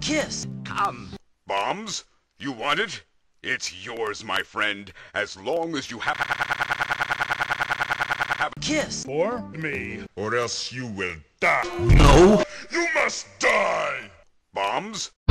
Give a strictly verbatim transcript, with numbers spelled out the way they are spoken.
Kiss. Come. Bombs? You want it? It's yours, my friend, as long as you have a kiss. For me. Or else you will die. No. You must die! Bombs?